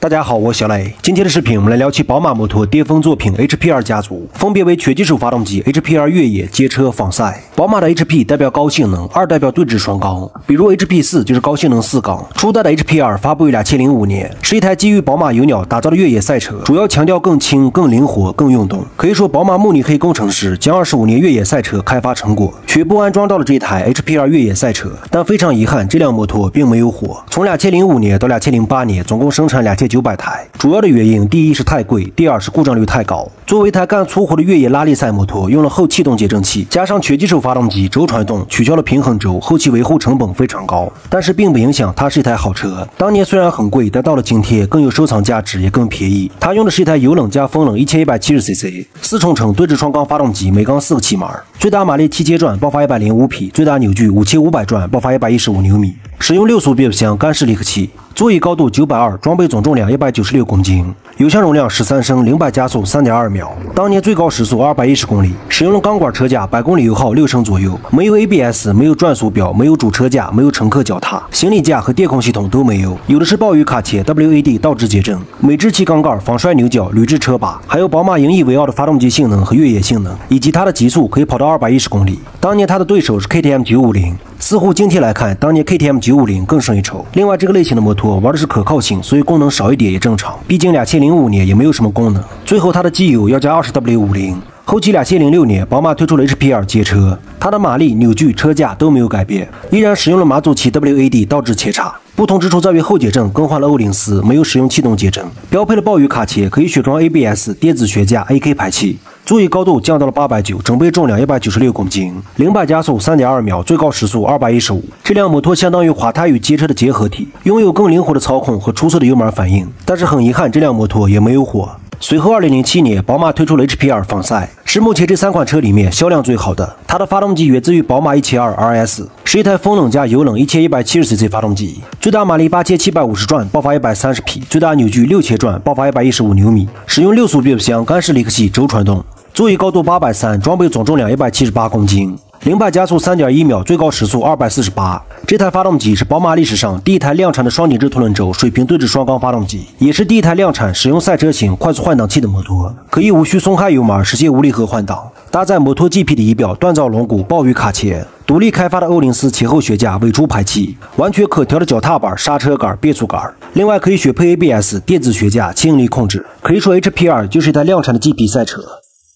大家好，我小磊。今天的视频我们来聊起宝马摩托巅峰作品 HP2 家族，分别为全金属发动机 HP2 越野、街车、仿赛。宝马的 HP 代表高性能，2代表对置双缸，比如 HP4 就是高性能4缸。初代的 HP2 发布于2005年，是一台基于宝马有鸟打造的越野赛车，主要强调更轻、更灵活、更运动。可以说，宝马慕尼黑工程师将25年越野赛车开发成果全部安装到了这一台 HP2 越野赛车。但非常遗憾，这辆摩托并没有火。从2005年到2008年，总共生产2900台。主要的原因，第一是太贵，第二是故障率太高。作为一台干粗活的越野拉力赛摩托，用了后气动节震器，加上全金属发动机、轴传动，取消了平衡轴，后期维护成本非常高。但是并不影响它是一台好车。当年虽然很贵，但到了今天更有收藏价值，也更便宜。它用的是一台油冷加风冷 1170cc 4冲程对置双缸发动机，每缸4个气门，最大马力7阶转，爆发105匹，最大扭矩5500转，爆发115牛米。使用6速变速箱干式离合器，座椅高度920，装备总重量196公斤，油箱容量13升，0-100加速3.2秒，当年最高时速210公里，使用了钢管车架，100公里油耗6升左右，没有 ABS， 没有转速表，没有主车架，没有乘客脚踏，行李架和电控系统都没有，有的是暴雨卡钳 WAD 倒置节震，美制气缸盖，防摔牛角，铝制车把，还有宝马引以为傲的发动机性能和越野性能，以及它的极速可以跑到210公里。当年它的对手是 KTM 950。似乎今天来看，当年 KTM 950更胜一筹。另外，这个类型的摩托玩的是可靠性，所以功能少一点也正常。毕竟2005年也没有什么功能。最后，它的机油要加 20W50。后期2006年，宝马推出了 HP2 街车，它的马力、扭矩、车架都没有改变，依然使用了马祖奇 WAD 倒置切叉。不同之处在于后减震更换了欧林斯，没有使用气动节震，标配了暴雨卡钳，可以选装 ABS 电子悬架 AK 排气。座椅高度降到了890，整备重量196公斤，0-100加速3.2秒，最高时速215。这辆摩托相当于滑胎与街车的结合体，拥有更灵活的操控和出色的油门反应。但是很遗憾，这辆摩托也没有火。随后2007年，宝马推出了 HP2 仿赛，是目前这3款车里面销量最好的。它的发动机源自于宝马172 RS， 是一台风冷加油冷 1170cc 发动机，最大马力8750转，爆发130匹，最大扭矩6000转，爆发115牛米，使用6速变速箱干式离合器，轴传动。座椅高度830，装备总重量178公斤，0-100加速3.1秒，最高时速248。这台发动机是宝马历史上第一台量产的双紧致凸轮轴水平对置双缸发动机，也是第一台量产使用赛车型快速换挡器的摩托，可以无需松开油门实现无离合换挡。搭载摩托 GP 的仪表、锻造龙骨、暴雨卡钳，独立开发的欧林斯前后悬架、尾出排气，完全可调的脚踏板、刹车杆、变速杆。另外可以选配 ABS 电子悬架、轻引力控制。可以说 HP2 就是一台量产的 GP 赛车。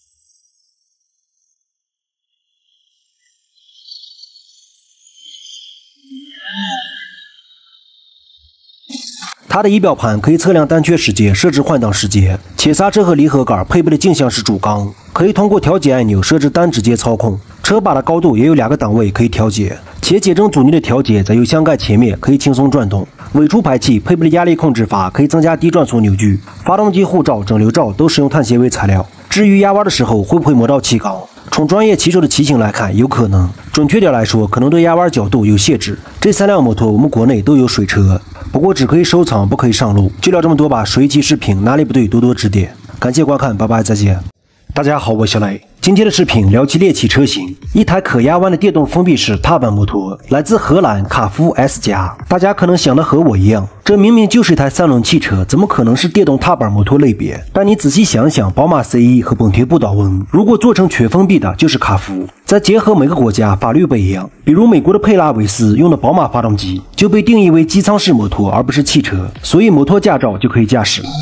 它的仪表盘可以测量单圈时间，设置换挡时间，前刹车和离合杆配备了镜像式主缸，可以通过调节按钮设置单指节操控。车把的高度也有2个档位可以调节，前减震阻尼的调节在油箱盖前面，可以轻松转动。尾出排气配备了压力控制阀，可以增加低转速扭矩。发动机护罩、整流罩都使用碳纤维材料。至于压弯的时候会不会磨到气缸，从专业骑手的骑行来看，有可能。准确点来说，可能对压弯角度有限制。这3辆摩托我们国内都有水车，不过只可以收藏，不可以上路。就聊这么多吧，水期视频哪里不对多多指点。感谢观看，拜拜，再见。大家好，我小磊。今天的视频聊起猎奇车型，一台可压弯的电动封闭式踏板摩托，来自荷兰卡夫 S+。大家可能想的和我一样，这明明就是一台3轮汽车，怎么可能是电动踏板摩托类别？但你仔细想想，宝马 C1 和本田不倒翁，如果做成全封闭的，就是卡夫。再结合每个国家法律不一样，比如美国的佩拉维斯用的宝马发动机就被定义为机舱式摩托，而不是汽车，所以摩托驾照就可以驾驶了。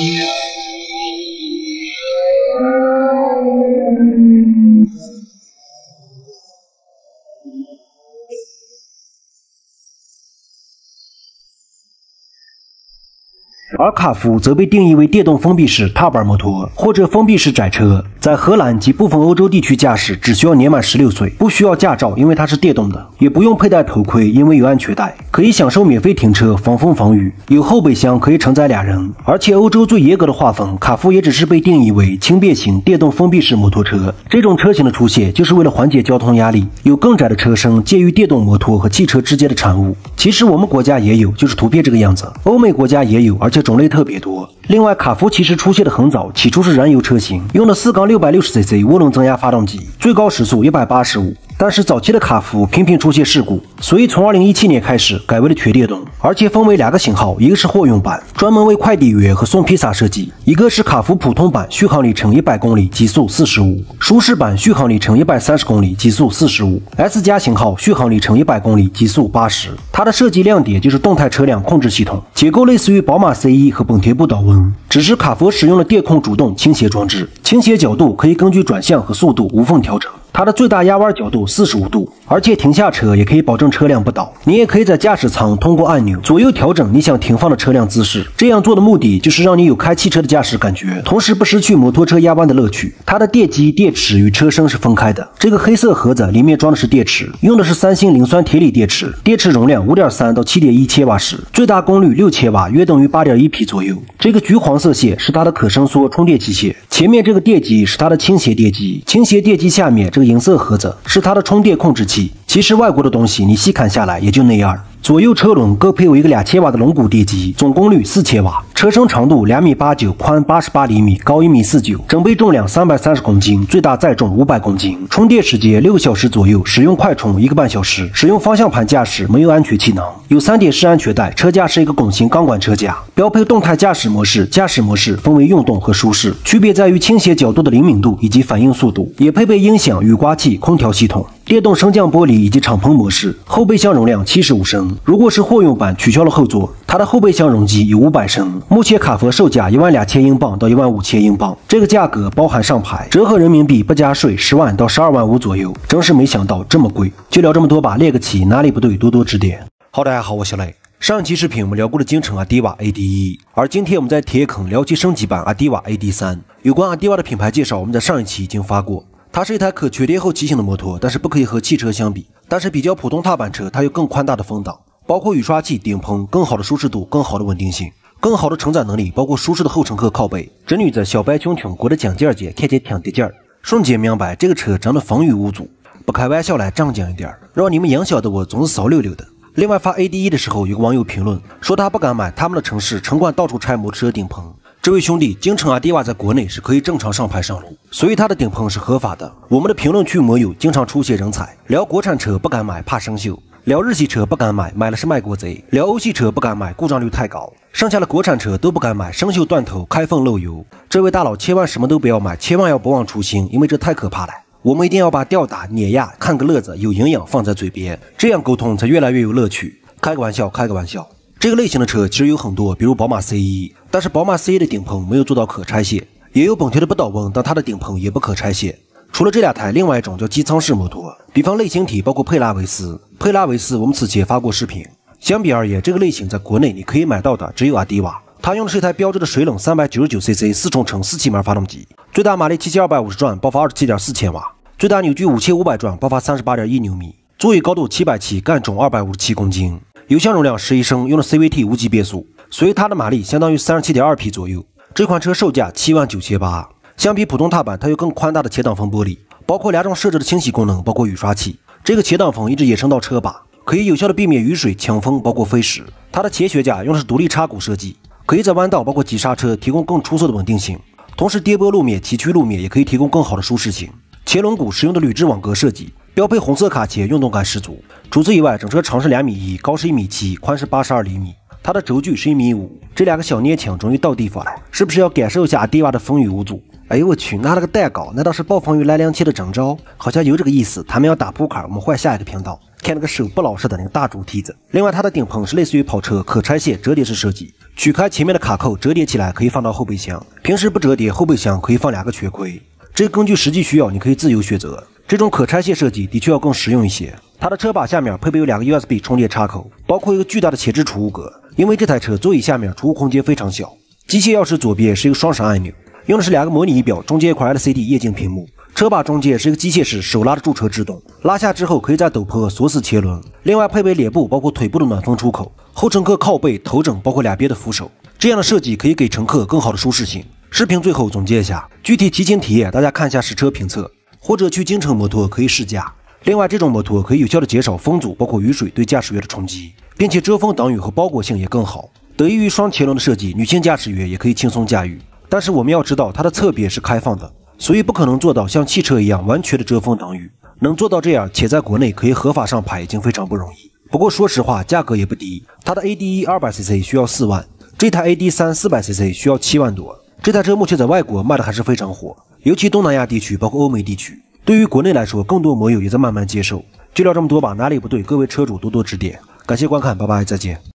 而卡夫则被定义为电动封闭式踏板摩托或者封闭式窄车，在荷兰及部分欧洲地区驾驶只需要年满16岁，不需要驾照，因为它是电动的，也不用佩戴头盔，因为有安全带，可以享受免费停车、防风防雨，有后备箱可以承载2人。而且欧洲最严格的划分，卡夫也只是被定义为轻便型电动封闭式摩托车。这种车型的出现就是为了缓解交通压力，有更窄的车身介于电动摩托和汽车之间的产物。其实我们国家也有，就是图片这个样子，欧美国家也有，而且种类特别多。另外，卡夫其实出现的很早，起初是燃油车型，用了4缸660cc涡轮增压发动机，最高时速185。 但是早期的卡夫频频出现事故，所以从2017年开始改为了全电动，而且分为2个型号，一个是货用版，专门为快递员和送披萨设计；一个是卡夫普通版，续航里程100公里，极速45；舒适版续航里程130公里，极速45；S 加型号续航里程100公里，极速80。它的设计亮点就是动态车辆控制系统，结构类似于宝马 C1 和本田不倒翁，只是卡佛使用了电控主动倾斜装置，倾斜角度可以根据转向和速度无缝调整。它的最大压弯角度45度，而且停下车也可以保证车辆不倒。你也可以在驾驶舱通过按钮左右调整你想停放的车辆姿势。这样做的目的就是让你有开汽车的驾驶感觉，同时不失去摩托车压弯的乐趣。它的电机、电池与车身是分开的。这个黑色盒子里面装的是电池，用的是三星磷酸铁锂电池，电池容量5.3到7.1千瓦时，最大功率6千瓦，约等于8.1匹左右。这个橘黄色线是它的可伸缩充电器械，前面这个电机是它的倾斜电机，倾斜电机下面这个银色盒子是它的充电控制器。其实外国的东西你细看下来也就那样。左右车轮各配有一个2000瓦的龙骨电机，总功率4000瓦，车身长度2.89米，宽88厘米，高1.49米，整备重量330公斤，最大载重500公斤，充电时间6个小时左右，使用快充1个半小时，使用方向盘驾驶，没有安全气囊，有3点式安全带，车架是一个拱形钢管车架，标配动态驾驶模式，驾驶模式分为运动和舒适，区别在于倾斜角度的灵敏度以及反应速度，也配备音响、雨刮器、空调系统。电动升降玻璃以及敞篷模式，后备箱容量75升。如果是货用版，取消了后座，它的后备箱容积有500升。目前卡佛售价12000英镑到15000英镑，这个价格包含上牌，折合人民币不加税10万到12万5左右。真是没想到这么贵。就聊这么多吧，练个棋，哪里不对多多指点。好，大家好，我小雷。上一期视频我们聊过了京城阿迪瓦 AD1，而今天我们在铁坑聊起升级版阿迪瓦 AD3。有关阿迪瓦的品牌介绍，我们在上一期已经发过。它是一台可全电后骑行的摩托，但是不可以和汽车相比。但是比较普通踏板车，它有更宽大的风挡，包括雨刷器、顶棚，更好的舒适度、更好的稳定性、更好的承载能力，包括舒适的后乘客靠背。这女子小白裙裙裹着讲件姐，看起来挺得劲儿。瞬间明白这个车真的风雨无阻。不开玩笑来正经一点，让你们营销的我总是骚溜溜的。另外发 AD1 的时候，有个网友评论说他不敢买，他们的城市城管到处拆摩托车顶棚。这位兄弟，京城阿迪瓦在国内是可以正常上牌上路，所以它的顶棚是合法的。我们的评论区摩友经常出现人才，聊国产车不敢买怕生锈，聊日系车不敢买，买了是卖国贼，聊欧系车不敢买，故障率太高，剩下的国产车都不敢买，生锈断头，开缝漏油。这位大佬千万什么都不要买，千万要不忘初心，因为这太可怕了。我们一定要把吊打、碾压、看个乐子、有营养放在嘴边，这样沟通才越来越有乐趣。开个玩笑，开个玩笑。这个类型的车其实有很多，比如宝马 C1， 但是宝马 C1 的顶棚没有做到可拆卸，也有本田的不倒翁，但它的顶棚也不可拆卸。除了这2台，另外一种叫机舱式摩托，比方类型体包括佩拉维斯。佩拉维斯我们此前发过视频。相比而言，这个类型在国内你可以买到的只有阿迪瓦，它用的是一台标致的水冷 399cc 4冲程4气门发动机，最大马力7250转，爆发27.4千瓦，最大扭矩5500转，爆发38.1牛米，座椅高度770，干重257公斤。油箱容量11升，用了 CVT 无级变速，所以它的马力相当于37.2匹左右。这款车售价79800，相比普通踏板，它有更宽大的前挡风玻璃，包括2种设置的清洗功能，包括雨刷器。这个前挡风一直延伸到车把，可以有效的避免雨水、强风，包括飞石。它的前悬架用的是独立插骨设计，可以在弯道包括急刹车提供更出色的稳定性，同时跌簸路面、崎岖路面也可以提供更好的舒适性。前轮毂使用的铝制网格设计，标配红色卡钳，运动感十足。除此以外，整车长是2.1米，高是1.7米，宽是82厘米，它的轴距是1.5米。这2个小年轻终于到地方了，是不是要感受一下阿迪瓦的风雨无阻？哎呦我去，拿了个蛋糕，难道是暴风雨来临前的征兆？好像有这个意思。他们要打扑克，我们换下一个频道，看那个手不老实的那个大猪蹄子。另外，它的顶棚是类似于跑车可拆卸折叠式设计，取开前面的卡扣，折叠起来可以放到后备箱。平时不折叠，后备箱可以放2个缺柜。这根据实际需要，你可以自由选择。这种可拆卸设计的确要更实用一些。它的车把下面配备有2个 USB 充电插口，包括一个巨大的前置储物格。因为这台车座椅下面储物空间非常小。机械钥匙左边是一个双闪按钮，用的是2个模拟仪表，中间一块 LCD 液晶屏幕。车把中间是一个机械式手拉的驻车制动，拉下之后可以在陡坡锁死前轮。另外配备脸部包括腿部的暖风出口，后乘客靠背、头枕包括2边的扶手。这样的设计可以给乘客更好的舒适性。视频最后总结一下，具体骑行体验大家看一下实车评测，或者去京城摩托可以试驾。另外，这种摩托可以有效的减少风阻，包括雨水对驾驶员的冲击，并且遮风挡雨和包裹性也更好。得益于双前轮的设计，女性驾驶员也可以轻松驾驭。但是我们要知道，它的侧边是开放的，所以不可能做到像汽车一样完全的遮风挡雨。 能做到这样且在国内可以合法上牌已经非常不容易。不过说实话，价格也不低，它的 AD1 200cc 需要4万，这台 AD3 400cc 需要7万多。这台车目前在外国卖的还是非常火，尤其东南亚地区，包括欧美地区。对于国内来说，更多摩友也在慢慢接受。就聊这么多吧，哪里不对，各位车主多多指点。感谢观看，拜拜，再见。